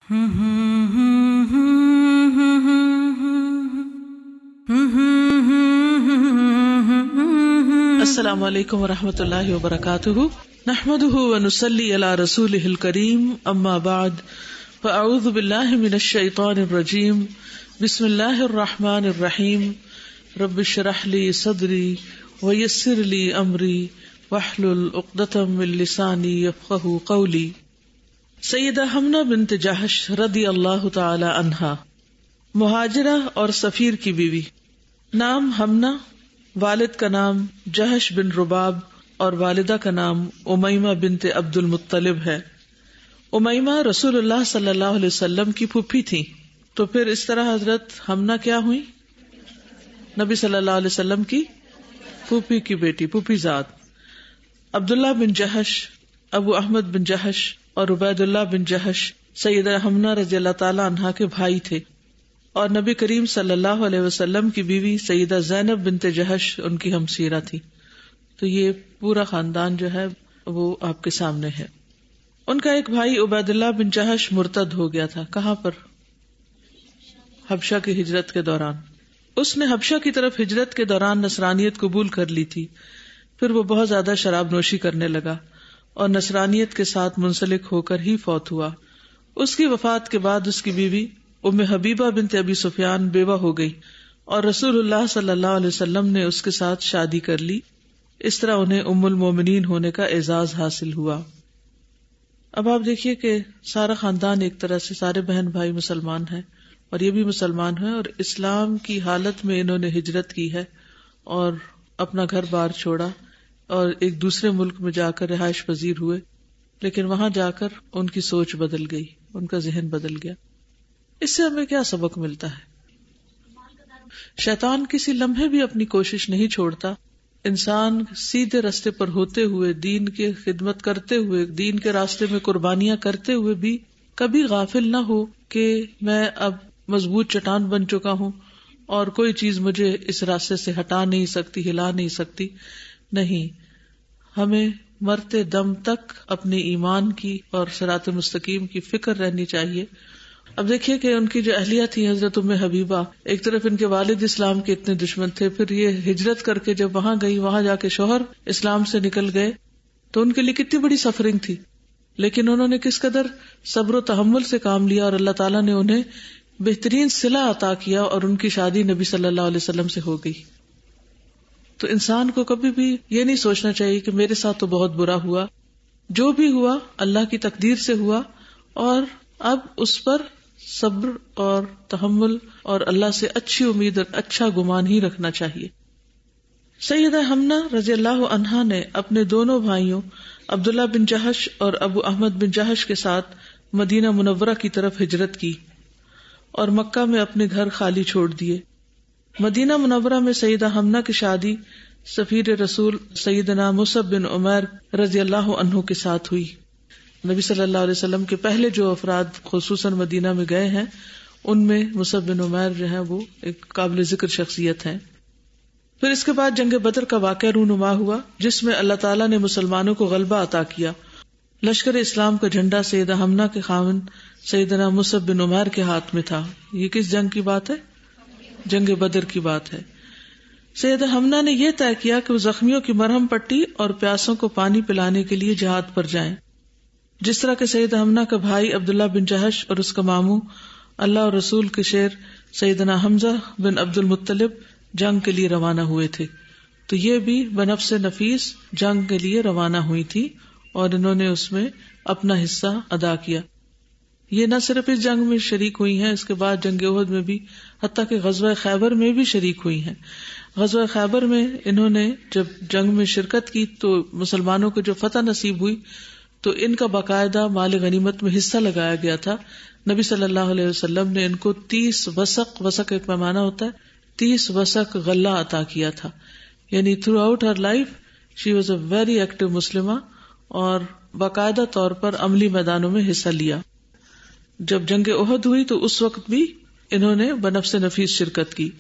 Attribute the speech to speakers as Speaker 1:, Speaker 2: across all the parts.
Speaker 1: السلام علیکم ورحمۃ اللہ وبرکاتہ، نحمده ونصلی علی رسولہ الکریم، اما بعد فاعوذ باللہ من الشیطان الرجیم، بسم اللہ الرحمن الرحیم، رب اشرح لی صدری ویسر لی امری واحلل عقدۃ من لسانی یفقہوا قولی۔ سیدہ حمنہ بنت جحش رضی اللہ تعالی عنہا، مہاجرہ اور سفیر کی بیوی، نام حمنہ، والد کا نام جحش بن رباب اور والدہ کا نام امیمہ بنت عبد المطلب ہے۔ امیمہ رسول اللہ صلی اللہ علیہ وسلم کی پھوپھی تھی، تو پھر اس طرح حضرت حمنہ کیا ہوئی؟ نبی صلی اللہ علیہ وسلم کی پھوپھی کی بیٹی، پھوپھی ذات۔ عبداللہ بن جحش، ابو احمد بن جحش اور عبید اللہ بن جحش سیدہ حمنہ رضی اللہ تعالی عنہا کے بھائی تھے، اور نبی کریم صلی اللہ علیہ وسلم کی بیوی سیدہ زینب بنت جحش ان کی ہمسیرہ تھی۔ تو یہ پورا خاندان جو ہے وہ آپ کے سامنے ہے۔ ان کا ایک بھائی عبید اللہ بن جحش مرتد ہو گیا تھا۔ کہاں پر؟ حبشہ کی ہجرت کے دوران۔ اس نے حبشہ کی طرف ہجرت کے دوران نصرانیت قبول کر لی تھی، پھر وہ بہت زیادہ شراب نوشی کرنے لگا اور نصرانیت کے ساتھ منسلک ہو کر ہی فوت ہوا۔ اس کی وفات کے بعد اس کی بیوی ام حبیبہ بنت ابی سفیان بیوہ ہو گئی، اور رسول اللہ صلی اللہ علیہ وسلم نے اس کے ساتھ شادی کر لی۔ اس طرح انہیں ام المومنین ہونے کا اعزاز حاصل ہوا۔ اب آپ دیکھیے کہ سارا خاندان ایک طرح سے، سارے بہن بھائی مسلمان ہیں، اور یہ بھی مسلمان ہیں، اور اسلام کی حالت میں انہوں نے ہجرت کی ہے اور اپنا گھر بار چھوڑا اور ایک دوسرے ملک میں جا کر رہائش پذیر ہوئے، لیکن وہاں جا کر ان کی سوچ بدل گئی، ان کا ذہن بدل گیا۔ اس سے ہمیں کیا سبق ملتا ہے؟ شیطان کسی لمحے بھی اپنی کوشش نہیں چھوڑتا انسان سیدھے راستے پر ہوتے ہوئے، دین کی خدمت کرتے ہوئے، دین کے راستے میں قربانیاں کرتے ہوئے بھی کبھی غافل نہ ہو کہ میں اب مضبوط چٹان بن چکا ہوں اور کوئی چیز مجھے اس راستے سے ہٹا نہیں سکتی، ہلا نہیں سکتی۔ نہیں، ہمیں مرتے دم تک اپنے ایمان کی اور صراط مستقیم کی فکر رہنی چاہیے۔ اب دیکھیے کہ ان کی جو اہلیہ تھی حضرت ام حبیبہ، ایک طرف ان کے والد اسلام کے اتنے دشمن تھے، پھر یہ ہجرت کر کے جب وہاں گئی، وہاں جا کے شوہر اسلام سے نکل گئے، تو ان کے لیے کتنی بڑی سفرنگ تھی، لیکن انہوں نے کس قدر صبر و تحمل سے کام لیا، اور اللہ تعالیٰ نے انہیں بہترین صلہ عطا کیا، اور ان کی شادی نبی صلی اللہ علیہ وسلم سے ہو گئی۔ تو انسان کو کبھی بھی یہ نہیں سوچنا چاہیے کہ میرے ساتھ تو بہت برا ہوا، جو بھی ہوا اللہ کی تقدیر سے ہوا، اور اب اس پر صبر اور تحمل اور اللہ سے اچھی امید اور اچھا گمان ہی رکھنا چاہیے۔ سیدہ حمنہ رضی اللہ عنہا نے اپنے دونوں بھائیوں عبداللہ بن جحش اور ابو احمد بن جحش کے ساتھ مدینہ منورہ کی طرف ہجرت کی اور مکہ میں اپنے گھر خالی چھوڑ دیے۔ مدینہ منورہ میں سیدہ حمنہ کی شادی سفیر رسول سیدنا مصعب بن عمیر رضی اللہ عنہ کے ساتھ ہوئی۔ نبی صلی اللہ علیہ وسلم کے پہلے جو افراد خصوصاً مدینہ میں گئے ہیں، ان میں مصعب بن عمیر جو ہیں وہ ایک قابل ذکر شخصیت ہیں۔ پھر اس کے بعد جنگ بدر کا واقعہ رونما ہوا، جس میں اللہ تعالیٰ نے مسلمانوں کو غلبہ عطا کیا۔ لشکر اسلام کا جھنڈا سیدہ حمنہ کے خاوند سیدنا مصعب بن عمیر کے ہاتھ میں تھا۔ یہ کس جنگ کی بات ہے؟ جنگ بدر کی بات ہے۔ سیدہ حمنہ نے یہ طے کیا کہ وہ زخمیوں کی مرہم پٹی اور پیاسوں کو پانی پلانے کے لیے جہاد پر جائیں، جس طرح کہ سیدہ حمنہ کا بھائی عبداللہ بن جحش اور اس کا ماموں اللہ اور رسول کے شیر سیدنا حمزہ بن عبد المطلب جنگ کے لیے روانہ ہوئے تھے، تو یہ بھی بنفس نفیس جنگ کے لیے روانہ ہوئی تھی، اور انہوں نے اس میں اپنا حصہ ادا کیا۔ یہ نہ صرف اس جنگ میں شریک ہوئی ہیں، اس کے بعد جنگ احد میں بھی، حتیٰ کہ غزوہ خیبر میں بھی شریک ہوئی ہیں۔ غزوہ خیبر میں انہوں نے جب جنگ میں شرکت کی تو مسلمانوں کو جو فتح نصیب ہوئی تو ان کا باقاعدہ مال غنیمت میں حصہ لگایا گیا تھا۔ نبی صلی اللہ علیہ وسلم نے ان کو 30 وسق ایک پیمانہ ہوتا ہے، 30 وسق غلہ عطا کیا تھا، یعنی تھرو آؤٹ ہر life she was a very active مسلمہ، اور باقاعدہ طور پر عملی میدانوں میں حصہ لیا۔ جب جنگ احد ہوئی تو اس وقت بھی انہوں نے بنفس نفیس شرکت کی۔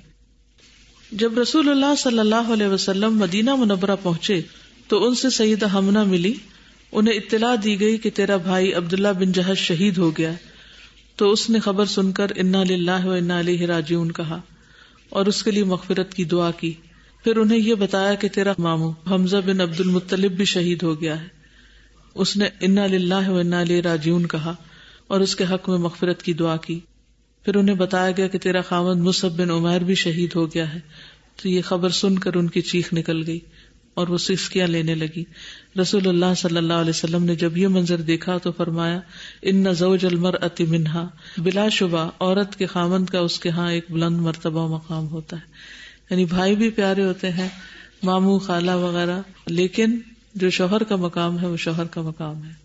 Speaker 1: جب رسول اللہ صلی اللہ علیہ وسلم مدینہ منورہ پہنچے تو ان سے سیدہ حمنہ ملی، انہیں اطلاع دی گئی کہ تیرا بھائی عبداللہ بن جحش شہید ہو گیا، تو اس نے خبر سن کر انا للہ و انا الیہ راجعون کہا اور اس کے لیے مغفرت کی دعا کی. پھر انہیں یہ بتایا کہ تیرا ماموں حمزہ بن عبد المطلب بھی شہید ہو گیا ہے. اس نے انا للہ و انا الیہ راجعون کہا اور اس کے حق میں مغفرت کی دعا کی. پھر انہیں بتایا گیا کہ تیرا خاوند مصعب بن عمیر بھی شہید ہو گیا ہے. تو یہ خبر سن کر ان کی چیخ نکل گئی اور وہ سسکیاں لینے لگی. رسول اللہ صلی اللہ علیہ وسلم نے جب یہ منظر دیکھا تو فرمایا ان زوج المرأة منہا، بلا شبہ عورت کے خاوند کا اس کے ہاں ایک بلند مرتبہ و مقام ہوتا ہے. یعنی بھائی بھی پیارے ہوتے ہیں، ماموں خالہ وغیرہ، لیکن جو شوہر کا مقام ہے وہ شوہر کا مقام ہے.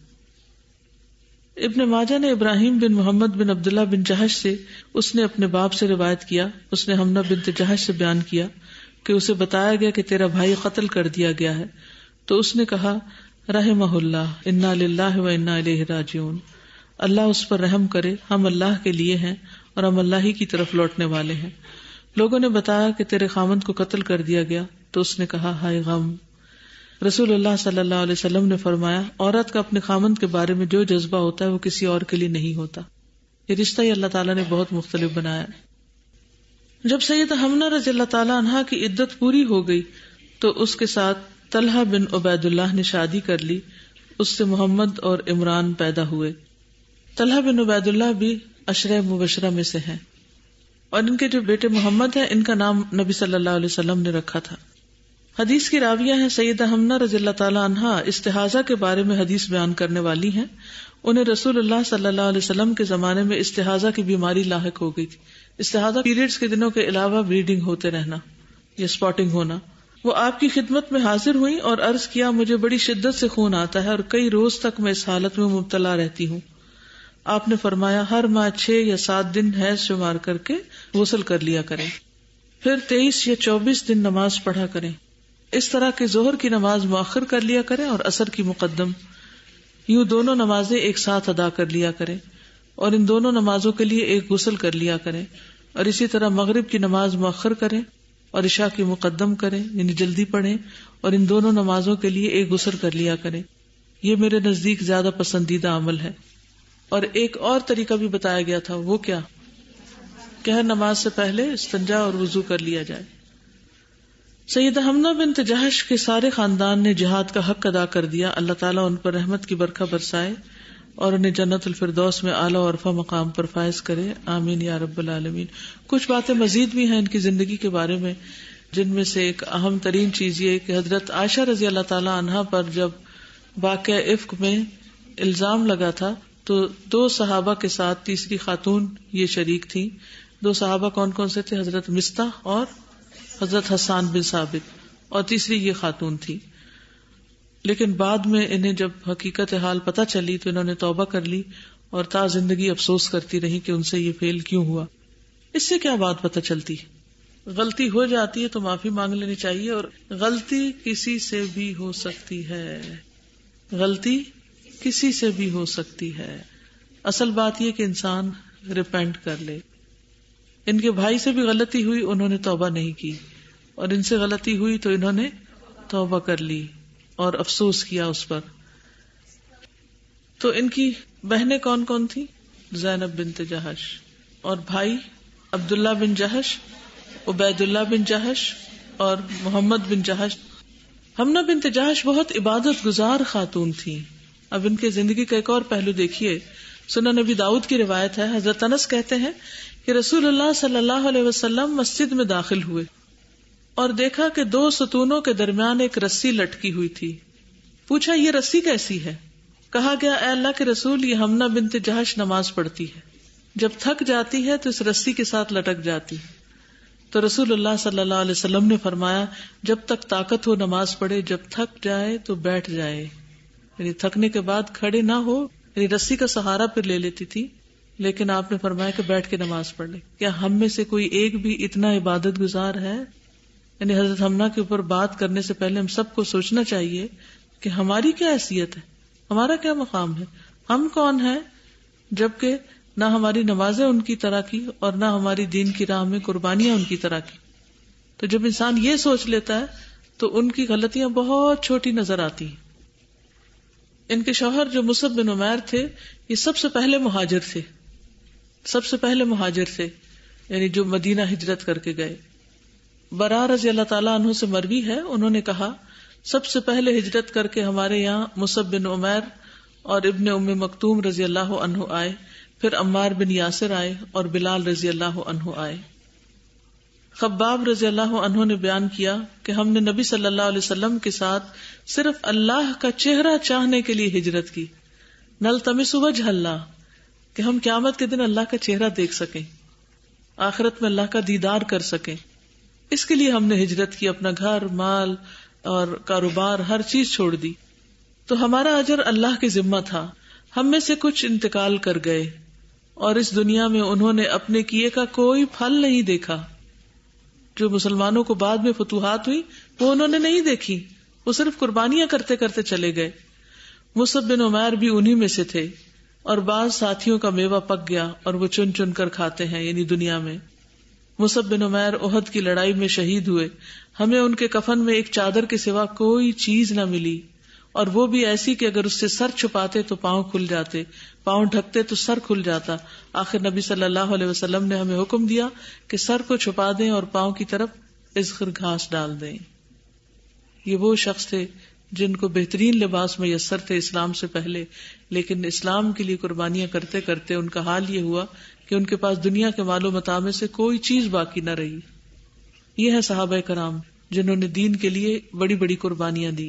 Speaker 1: ابن ماجہ نے ابراہیم بن محمد بن عبداللہ بن جہش سے، اس نے اپنے باپ سے روایت کیا، اس نے حمنہ بنت جہش سے بیان کیا کہ اسے بتایا گیا کہ تیرا بھائی قتل کر دیا گیا ہے. تو اس نے کہا رحمہ اللہ انا للہ و انا الیہ راجعون، اللہ اس پر رحم کرے، ہم اللہ کے لیے ہیں اور ہم اللہ ہی کی طرف لوٹنے والے ہیں. لوگوں نے بتایا کہ تیرے خامند کو قتل کر دیا گیا. تو اس نے کہا ہائے غم. رسول اللہ صلی اللہ علیہ وسلم نے فرمایا عورت کا اپنے خامند کے بارے میں جو جذبہ ہوتا ہے وہ کسی اور کے لیے نہیں ہوتا. یہ رشتہ ہی اللہ تعالیٰ نے بہت مختلف بنایا. جب سیدہ حمنہ رضی اللہ تعالیٰ عنہا کی عدت پوری ہو گئی تو اس کے ساتھ طلحہ بن عبید اللہ نے شادی کر لی. اس سے محمد اور عمران پیدا ہوئے. طلحہ بن عبید اللہ بھی عشرہ مبشرہ میں سے ہیں اور ان کے جو بیٹے محمد ہیں ان کا نام نبی صلی اللہ علیہ وسلم نے رکھا تھا. حدیث کی راویہ ہیں سیدہ حمنہ رضی اللہ تعالیٰ عنہا استحاضہ کے بارے میں حدیث بیان کرنے والی ہیں. انہیں رسول اللہ صلی اللہ علیہ وسلم کے زمانے میں استحاضہ کی بیماری لاحق ہو گئی تھی. استحاضہ پیریڈز کے دنوں کے علاوہ بلیڈنگ ہوتے رہنا یا اسپاٹنگ ہونا. وہ آپ کی خدمت میں حاضر ہوئی اور عرض کیا مجھے بڑی شدت سے خون آتا ہے اور کئی روز تک میں اس حالت میں مبتلا رہتی ہوں. آپ نے فرمایا ہر ماہ 6 یا 7 دن حیض شمار کر کے غسل کر لیا کریں، پھر 23 یا 24 دن نماز پڑھا کریں. اس طرح کہ ظہر کی نماز مؤخر کر لیا کریں اور عصر کی مقدم، یوں دونوں نمازیں ایک ساتھ ادا کر لیا کریں اور ان دونوں نمازوں کے لیے ایک غسل کر لیا کریں. اور اسی طرح مغرب کی نماز مؤخر کریں اور عشاء کی مقدم کریں، یعنی جلدی پڑھیں اور ان دونوں نمازوں کے لیے ایک غسل کر لیا کریں. یہ میرے نزدیک زیادہ پسندیدہ عمل ہے. اور ایک اور طریقہ بھی بتایا گیا تھا، وہ کیا کہ ہر نماز سے پہلے استنجا اور وضو کر لیا جائے. سیدہ حمنہ بنت جہش کے سارے خاندان نے جہاد کا حق ادا کر دیا. اللہ تعالیٰ ان پر رحمت کی برکھا برسائے اور انہیں جنت الفردوس میں اعلیٰ و عرفہ مقام پر فائز کرے، آمین یا رب العالمین. کچھ باتیں مزید بھی ہیں ان کی زندگی کے بارے میں، جن میں سے ایک اہم ترین چیز یہ کہ حضرت عائشہ رضی اللہ تعالیٰ عنہا پر جب واقعہ افک میں الزام لگا تھا تو 2 صحابہ کے ساتھ تیسری خاتون یہ شریک تھی. 2 صحابہ کون کون سے تھے؟ حضرت مستح اور حضرت حسان بن ثابت، اور تیسری یہ خاتون تھی. لیکن بعد میں انہیں جب حقیقت حال پتہ چلی تو انہوں نے توبہ کر لی اور تا زندگی افسوس کرتی رہی کہ ان سے یہ فیل کیوں ہوا. اس سے کیا بات پتہ چلتی؟ غلطی ہو جاتی ہے تو معافی مانگ لینی چاہیے، اور غلطی کسی سے بھی ہو سکتی ہے، غلطی کسی سے بھی ہو سکتی ہے. اصل بات یہ کہ انسان ریپینٹ کر لے. ان کے بھائی سے بھی غلطی ہوئی، انہوں نے توبہ نہیں کی، اور ان سے غلطی ہوئی تو انہوں نے توبہ کر لی اور افسوس کیا اس پر. تو ان کی بہنیں کون کون تھی؟ زینب بنت جہش، اور بھائی عبداللہ بن جہش، عبید اللہ بن جہش اور محمد بن جہش. حمنہ بنت جہش بہت عبادت گزار خاتون تھی. اب ان کے زندگی کا ایک اور پہلو دیکھیے. سنن نبی داؤد کی روایت ہے، حضرت انس کہتے ہیں کہ رسول اللہ صلی اللہ علیہ وسلم مسجد میں داخل ہوئے اور دیکھا کہ 2 ستونوں کے درمیان ایک رسی لٹکی ہوئی تھی. پوچھا یہ رسی کیسی ہے؟ کہا گیا اے اللہ کے رسول یہ حمنہ بنت جہش نماز پڑھتی ہے، جب تھک جاتی ہے تو اس رسی کے ساتھ لٹک جاتی ہے. تو رسول اللہ صلی اللہ علیہ وسلم نے فرمایا جب تک طاقت ہو نماز پڑھے، جب تھک جائے تو بیٹھ جائے. یعنی تھکنے کے بعد کھڑے نہ ہو، یعنی رسی کا سہارا پھر لے لیتی تھی، لیکن آپ نے فرمایا کہ بیٹھ کے نماز پڑھ لے. کیا ہم میں سے کوئی ایک بھی اتنا عبادت گزار ہے؟ یعنی حضرت حمنہ کے اوپر بات کرنے سے پہلے ہم سب کو سوچنا چاہیے کہ ہماری کیا حیثیت ہے، ہمارا کیا مقام ہے، ہم کون ہیں، جبکہ نہ ہماری نمازیں ان کی طرح کی اور نہ ہماری دین کی راہ میں قربانیاں ان کی طرح کی. تو جب انسان یہ سوچ لیتا ہے تو ان کی غلطیاں بہت چھوٹی نظر آتی ہیں. ان کے شوہر جو مصعب بن عمیر تھے یہ سب سے پہلے مہاجر تھے. سب سے پہلے مہاجر تھے، یعنی جو مدینہ ہجرت کر کے گئے۔ برا رضی اللہ تعالیٰ عنہ سے مروی ہے، انہوں نے کہا سب سے پہلے ہجرت کر کے ہمارے یہاں مصعب بن عمیر اور ابن ام مکتوم رضی اللہ عنہ آئے، پھر عمار بن یاسر آئے اور بلال رضی اللہ عنہ آئے۔ خباب رضی اللہ عنہ نے بیان کیا کہ ہم نے نبی صلی اللہ علیہ وسلم کے ساتھ صرف اللہ کا چہرہ چاہنے کے لیے ہجرت کی، نلتمس وجہ اللہ، کہ ہم قیامت کے دن اللہ کا چہرہ دیکھ سکیں، آخرت میں اللہ کا دیدار کر سکیں، اس کے لیے ہم نے ہجرت کی، اپنا گھر، مال اور کاروبار ہر چیز چھوڑ دی۔ تو ہمارا اجر اللہ کی ذمہ تھا، ہم میں سے کچھ انتقال کر گئے اور اس دنیا میں انہوں نے اپنے کیے کا کوئی پھل نہیں دیکھا۔ جو مسلمانوں کو بعد میں فتوحات ہوئی وہ انہوں نے نہیں دیکھی، وہ صرف قربانیاں کرتے کرتے چلے گئے۔ مصعب بن عمیر بھی انہی میں سے تھے، اور بعض ساتھیوں کا میوہ پک گیا اور وہ چن چن کر کھاتے ہیں، یعنی دنیا میں۔ مصعب بن عمیر احد کی لڑائی میں شہید ہوئے، ہمیں ان کے کفن میں ایک چادر کے سوا کوئی چیز نہ ملی، اور وہ بھی ایسی کہ اگر اس سے سر چھپاتے تو پاؤں کھل جاتے، پاؤں ڈھکتے تو سر کھل جاتا۔ آخر نبی صلی اللہ علیہ وسلم نے ہمیں حکم دیا کہ سر کو چھپا دیں اور پاؤں کی طرف اذخر گھاس ڈال دیں۔ یہ وہ شخص تھے جن کو بہترین لباس میسر تھے اسلام سے پہلے، لیکن اسلام کے لیے قربانیاں کرتے کرتے ان کا حال یہ ہوا کہ ان کے پاس دنیا کے مال و متاع میں سے کوئی چیز باقی نہ رہی۔ یہ ہے صحابہ کرام جنہوں نے دین کے لیے بڑی بڑی قربانیاں دی۔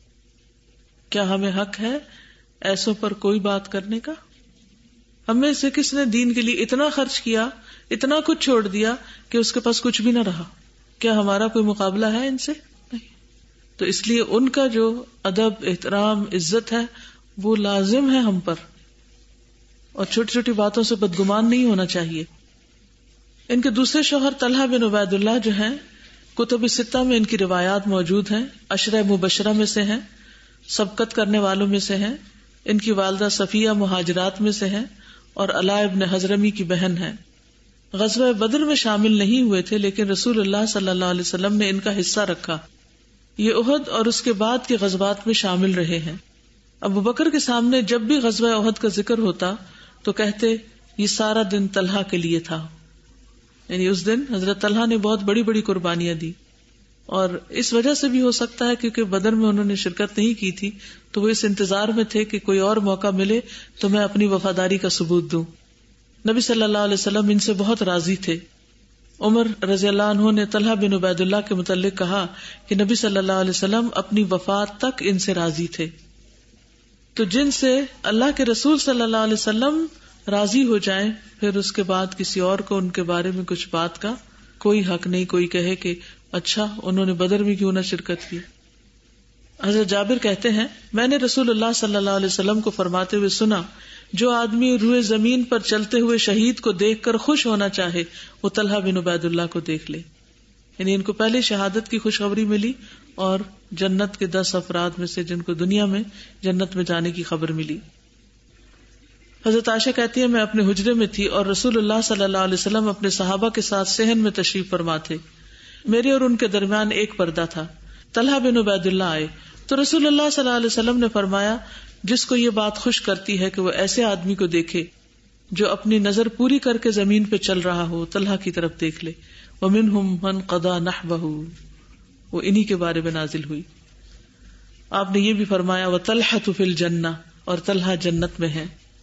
Speaker 1: کیا ہمیں حق ہے ایسوں پر کوئی بات کرنے کا؟ ہمیں سے کس نے دین کے لیے اتنا خرچ کیا، اتنا کچھ چھوڑ دیا کہ اس کے پاس کچھ بھی نہ رہا؟ کیا ہمارا کوئی مقابلہ ہے ان سے؟ نہیں۔ تو اس لیے ان کا جو ادب، احترام، عزت ہے وہ لازم ہے ہم پر، اور چھوٹی چھوٹی باتوں سے بدگمان نہیں ہونا چاہیے۔ ان کے دوسرے شوہر طلحہ بن عبید اللہ جو ہیں، کتب ستہ میں ان کی روایات موجود ہیں، عشرہ مبشرہ میں سے ہیں، سبقت کرنے والوں میں سے ہیں۔ ان کی والدہ صفیہ مہاجرات میں سے ہیں اور علا ابن حضرمی کی بہن ہیں۔ غزوہ بدر میں شامل نہیں ہوئے تھے، لیکن رسول اللہ صلی اللہ علیہ وسلم نے ان کا حصہ رکھا۔ یہ احد اور اس کے بعد کے غزوات میں شامل رہے ہیں۔ ابو بکر کے سامنے جب بھی غزوہ احد کا ذکر ہوتا تو کہتے یہ سارا دن طلحہ کے لیے تھا، یعنی اس دن حضرت طلحہ نے بہت بڑی بڑی قربانیاں دی، اور اس وجہ سے بھی ہو سکتا ہے کیونکہ بدر میں انہوں نے شرکت نہیں کی تھی تو وہ اس انتظار میں تھے کہ کوئی اور موقع ملے تو میں اپنی وفاداری کا ثبوت دوں۔ نبی صلی اللہ علیہ وسلم ان سے بہت راضی تھے۔ عمر رضی اللہ عنہ نے طلحہ بن عبید اللہ کے متعلق کہا کہ نبی صلی اللہ علیہ وسلم اپنی وفات تک ان سے راضی تھے۔ تو جن سے اللہ کے رسول صلی اللہ علیہ وسلم راضی ہو جائیں، پھر اس کے بعد کسی اور کو ان کے بارے میں کچھ بات کا کوئی حق نہیں، کوئی کہے کہ اچھا انہوں نے بدر میں کیوں نہ شرکت کی۔ حضرت جابر کہتے ہیں میں نے رسول اللہ صلی اللہ علیہ وسلم کو فرماتے ہوئے سنا، جو آدمی روئے زمین پر چلتے ہوئے شہید کو دیکھ کر خوش ہونا چاہے وہ طلحہ بن عبید اللہ کو دیکھ لے۔ یعنی ان کو پہلے شہادت کی خوشخبری ملی اور جنت کے 10 افراد میں سے جن کو دنیا میں جنت میں جانے کی خبر ملی۔ حضرت عائشہ کہتی ہے میں اپنے حجرے میں تھی اور رسول اللہ صلی اللہ علیہ وسلم اپنے صحابہ کے ساتھ صحن میں تشریف فرما تھے، میرے اور ان کے درمیان ایک پردہ تھا۔ طلحہ بن عبید اللہ آئے تو رسول اللہ صلی اللہ علیہ وسلم نے فرمایا جس کو یہ بات خوش کرتی ہے کہ وہ ایسے آدمی کو دیکھے جو اپنی نظر پوری کر کے زمین پہ چل رہا ہو، طلحہ کی طرف دیکھ لے۔ وَمِنْهُمْ مَنْ قَضَى نَحْبَهُ، وہ انہی کے بارے میں نازل ہوئی۔ آپ نے یہ بھی فرمایا وَطَلْحَةُ فِي الْجَنَّةِ، اور طلحہ جنت میں ہے۔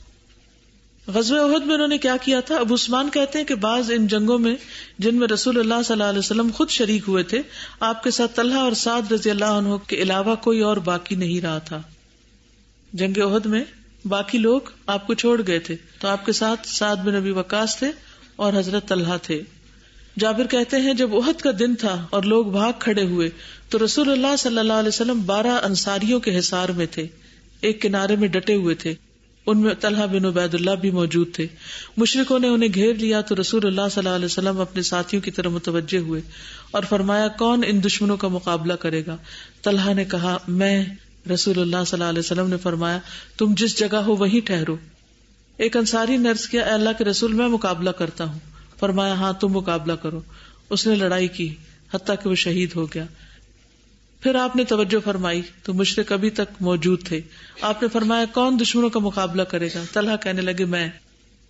Speaker 1: غزوہ احد میں انہوں نے کیا کیا تھا؟ ابو عثمان کہتے ہیں کہ بعض ان جنگوں میں جن میں رسول اللہ صلی اللہ علیہ وسلم خود شریک ہوئے تھے، آپ کے ساتھ طلحہ اور سعد رضی اللہ عنہ کے علاوہ کوئی اور باقی نہیں رہا تھا۔ جنگ احد میں باقی لوگ آپ کو چھوڑ گئے تھے، تو آپ کے ساتھ سعد بن ابی وقاص تھے اور حضرت طلحہ تھے۔ جابر کہتے ہیں جب احد کا دن تھا اور لوگ بھاگ کھڑے ہوئے تو رسول اللہ صلی اللہ علیہ وسلم 12 انصاریوں کے حصار میں تھے، ایک کنارے میں ڈٹے ہوئے تھے، ان میں طلحہ بن عبید اللہ بھی موجود تھے۔ مشرکوں نے انہیں گھیر لیا تو رسول اللہ صلی اللہ علیہ وسلم اپنے ساتھیوں کی طرف متوجہ ہوئے اور فرمایا کون ان دشمنوں کا مقابلہ کرے گا؟ طلحہ نے کہا میں۔ رسول اللہ صلی اللہ علیہ وسلم نے فرمایا تم جس جگہ ہو وہیں ٹھہرو۔ ایک انصاری نے عرض کیا اے اللہ کے رسول میں مقابلہ کرتا ہوں۔ فرمایا ہاں تم مقابلہ کرو۔ اس نے لڑائی کی حتیٰ کہ وہ شہید ہو گیا۔ پھر آپ نے توجہ فرمائی تو مشرک ابھی تک موجود تھے۔ آپ نے فرمایا کون دشمنوں کا مقابلہ کرے گا؟ طلحہ کہنے لگے میں۔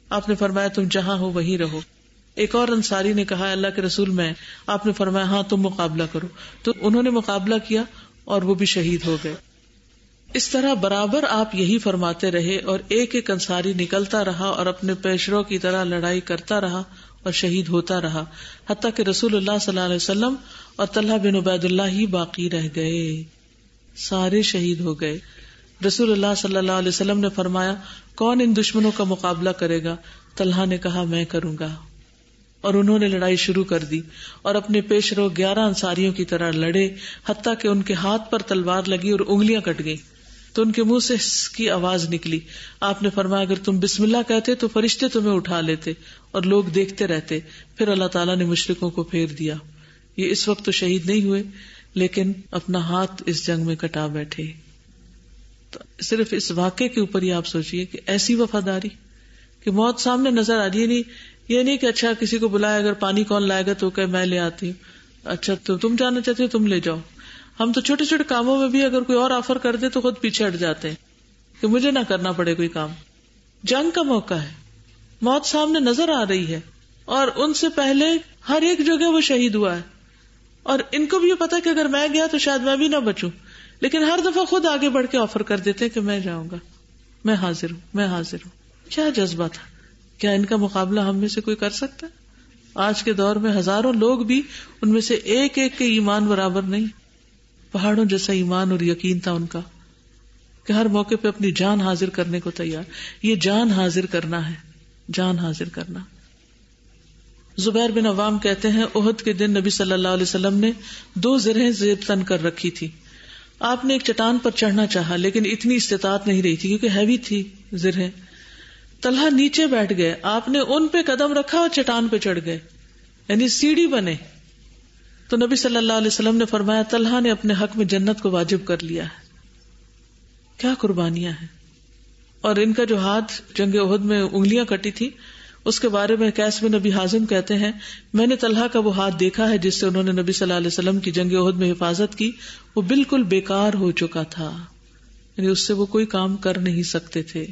Speaker 1: آپ نے فرمایا تم جہاں ہو وہیں رہو. ایک اور انصاری نے کہا اللہ کے رسول میں. آپ نے فرمایا ہاں تم مقابلہ کرو. تو انہوں نے مقابلہ کیا اور وہ بھی شہید ہو گئے. اس طرح برابر آپ یہی فرماتے رہے اور ایک ایک انصاری نکلتا رہا اور اپنے پیشرو کی طرح لڑائی کرتا رہا اور شہید ہوتا رہا، حتیٰ کہ رسول اللہ صلی اللہ علیہ وسلم اور طلحہ بن عبید اللہ ہی باقی رہ گئے. سارے شہید ہو گئے. رسول اللہ صلی اللہ علیہ وسلم نے فرمایا کون ان دشمنوں کا مقابلہ کرے گا؟ طلحہ نے کہا میں کروں گا. اور انہوں نے لڑائی شروع کر دی اور اپنے پیش رو 11 انصاریوں کی طرح لڑے، حتیٰ کہ ان کے ہاتھ پر تلوار لگی اور انگلیاں کٹ گئی تو ان کے منہ سے اس کی آواز نکلی. آپ نے فرمایا اگر تم بسم اللہ کہتے تو فرشتے تمہیں اٹھا لیتے اور لوگ دیکھتے رہتے. پھر اللہ تعالیٰ نے مشرکوں کو پھیر دیا. یہ اس وقت تو شہید نہیں ہوئے لیکن اپنا ہاتھ اس جنگ میں کٹا بیٹھے. تو صرف اس واقعے کے اوپر ہی آپ سوچئے کہ ایسی وفاداری کہ موت سامنے نظر آ رہی. یہ نہیں کہ اچھا کسی کو بلایا اگر پانی کون لائے گا تو کہ میں لے آتی ہوں, اچھا تو تم جانا چاہتے ہو تم لے جاؤ. ہم تو چھوٹے چھوٹے کاموں میں بھی اگر کوئی اور آفر کر دے تو خود پیچھے ہٹ جاتے ہیں کہ مجھے نہ کرنا پڑے کوئی کام. جنگ کا موقع ہے, موت سامنے نظر آ رہی ہے اور ان سے پہلے ہر ایک جگہ وہ شہید ہوا ہے اور ان کو بھی یہ پتا کہ اگر میں گیا تو شاید میں بھی نہ بچوں, لیکن ہر دفعہ خود آگے بڑھ کے آفر کر دیتے کہ میں جاؤں گا, میں حاضر ہوں, میں حاضر ہوں. کیا جذبہ تھا, کیا ان کا مقابلہ ہم میں سے کوئی کر سکتا ہے؟ آج کے دور میں ہزاروں لوگ بھی ان میں سے ایک ایک کے ایمان برابر نہیں. پہاڑوں جیسا ایمان اور یقین تھا ان کا کہ ہر موقع پہ اپنی جان حاضر کرنے کو تیار. یہ جان حاضر کرنا ہے, جان حاضر کرنا. زبیر بن عوام کہتے ہیں احد کے دن نبی صلی اللہ علیہ وسلم نے 2 زرہیں زیب تن کر رکھی تھی. آپ نے ایک چٹان پر چڑھنا چاہا لیکن اتنی استطاعت نہیں رہی تھی کیونکہ ہیوی تھی زرہیں. طلحہ نیچے بیٹھ گئے, آپ نے ان پہ قدم رکھا اور چٹان پہ چڑھ گئے, یعنی سیڑھی بنے. تو نبی صلی اللہ علیہ وسلم نے فرمایا طلحہ نے اپنے حق میں جنت کو واجب کر لیا ہے. کیا قربانیاں ہیں. اور ان کا جو ہاتھ جنگ احد میں انگلیاں کٹی تھی اس کے بارے میں قیس بن ابی حازم کہتے ہیں میں نے طلحہ کا وہ ہاتھ دیکھا ہے جس سے انہوں نے نبی صلی اللہ علیہ وسلم کی جنگ احد میں حفاظت کی, وہ بالکل بیکار ہو چکا تھا, یعنی اس سے وہ کوئی کام کر نہیں سکتے تھے.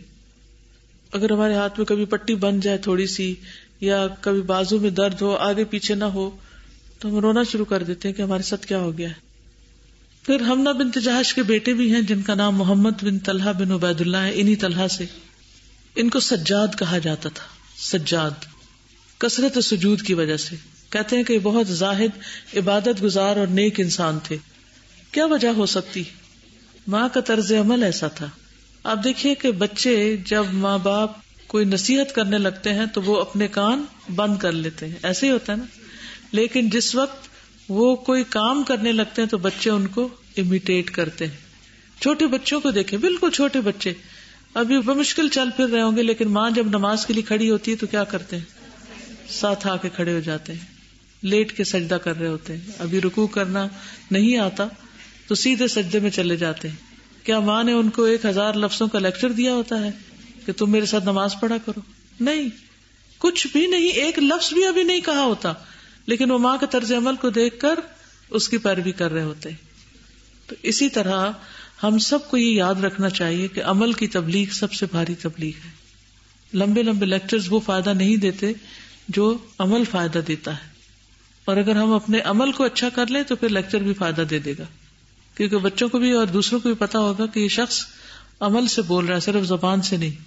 Speaker 1: اگر ہمارے ہاتھ میں کبھی پٹی بن جائے تھوڑی سی یا کبھی بازو میں درد ہو, آگے پیچھے نہ ہو, تو ہم رونا شروع کر دیتے ہیں کہ ہمارے ساتھ کیا ہو گیا ہے. پھر حمنہ بنت جہش کے بیٹے بھی ہیں جن کا نام محمد بن طلحہ بن عبید اللہ ہے. انہی طلحہ سے ان کو سجاد کہا جاتا تھا. سجاد کثرت سجود کی وجہ سے. کہتے ہیں کہ یہ بہت زاہد, عبادت گزار اور نیک انسان تھے. کیا وجہ ہو سکتی؟ ماں کا طرز عمل ایسا تھا. آپ دیکھیے کہ بچے جب ماں باپ کوئی نصیحت کرنے لگتے ہیں تو وہ اپنے کان بند کر لیتے ہیں, ایسے ہی ہوتا ہے نا. لیکن جس وقت وہ کوئی کام کرنے لگتے ہیں تو بچے ان کو امیٹیٹ کرتے ہیں. چھوٹے بچوں کو دیکھیں, بالکل چھوٹے بچے ابھی بمشکل چل پھر رہے ہوں گے, لیکن ماں جب نماز کے لیے کھڑی ہوتی ہے تو کیا کرتے ہیں؟ ساتھ آ کے کھڑے ہو جاتے ہیں, لیٹ کے سجدہ کر رہے ہوتے ہیں. ابھی رکوع کرنا نہیں آتا تو سیدھے سجدے میں چلے جاتے ہیں. کیا ماں نے ان کو 1000 لفظوں کا لیکچر دیا ہوتا ہے کہ تم میرے ساتھ نماز پڑھا کرو؟ نہیں, کچھ بھی نہیں, ایک لفظ بھی ابھی نہیں کہا ہوتا, لیکن وہ ماں کے طرز عمل کو دیکھ کر اس کی پیروی کر رہے ہوتے. تو اسی طرح ہم سب کو یہ یاد رکھنا چاہیے کہ عمل کی تبلیغ سب سے بھاری تبلیغ ہے. لمبے لمبے لیکچرز وہ فائدہ نہیں دیتے جو عمل فائدہ دیتا ہے, اور اگر ہم اپنے عمل کو اچھا کر لیں تو پھر لیکچر بھی فائدہ دے دے گا, کیونکہ بچوں کو بھی اور دوسروں کو بھی پتا ہوگا کہ یہ شخص عمل سے بول رہا ہے, صرف زبان سے نہیں.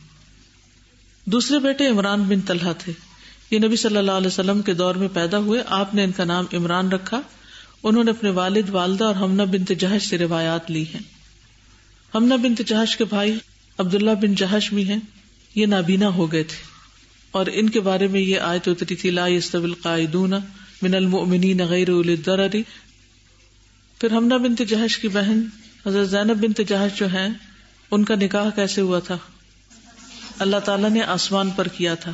Speaker 1: دوسرے بیٹے عمران بن طلحہ تھے. یہ نبی صلی اللہ علیہ وسلم کے دور میں پیدا ہوئے. آپ نے ان کا نام عمران رکھا. انہوں نے اپنے والد والدہ اور حمنہ بنت جہش سے روایات لی ہیں. حمنہ بنت جہش کے بھائی عبداللہ بن جہش بھی ہیں. یہ نابینا ہو گئے تھے اور ان کے بارے میں یہ آیت اتری تھی لا یستوی القاعدون من المؤمنین غیر اولی الضرر. پھر حمنہ بنت جہش کی بہن حضرت زینب بنت جہش جو ہیں, ان کا نکاح کیسے ہوا تھا؟ اللہ تعالیٰ نے آسمان پر کیا تھا.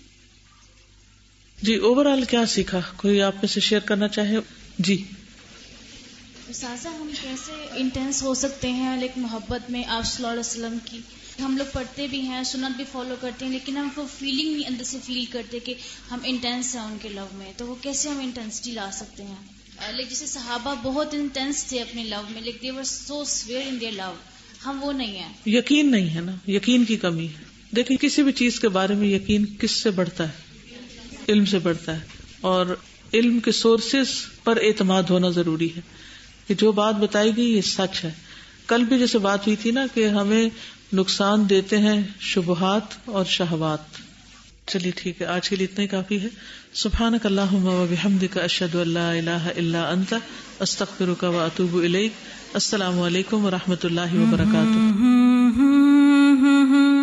Speaker 1: جی اوورآل کیا سیکھا, کوئی آپ میں سے شیئر کرنا چاہے؟ جی
Speaker 2: استاذہ, ہم کیسے انٹینس ہو سکتے ہیں لیکن محبت میں آپ صلی اللہ علیہ وسلم کی؟ ہم لوگ پڑھتے بھی ہیں, سنت بھی فالو کرتے ہیں, لیکن ہم وہ فیلنگ نہیں اندر سے فیل کرتے کہ ہم انٹینس ہیں ان کے لو میں. تو وہ کیسے ہم انٹینسٹی لا سکتے ہیں؟ لیکن جیسے صحابہ بہت انٹینس تھے اپنے لو میں, لیکن they were so severe in their love. ہم وہ نہیں ہیں.
Speaker 1: یقین نہیں ہے نا, یقین کی کمی ہے. دیکھیں کسی بھی چیز کے بارے میں یقین کس سے بڑھتا ہے؟ علم سے بڑھتا ہے، اور علم کے سورسز پر اعتماد ہونا ضروری ہے کہ جو بات بتائی گئی یہ سچ ہے. کل بھی جیسے بات ہوئی تھی نا کہ ہمیں نقصان دیتے ہیں شبہات اور شہوات. چلیے ٹھیک ہے، آج کے لیے اتنا ہی کافی ہے. سبحانک اللہم و بحمدک، اشہد ان لا الہ الا انت، استغفرک و اتوب الیک. السلام علیکم و رحمۃ اللہ وبرکاتہ.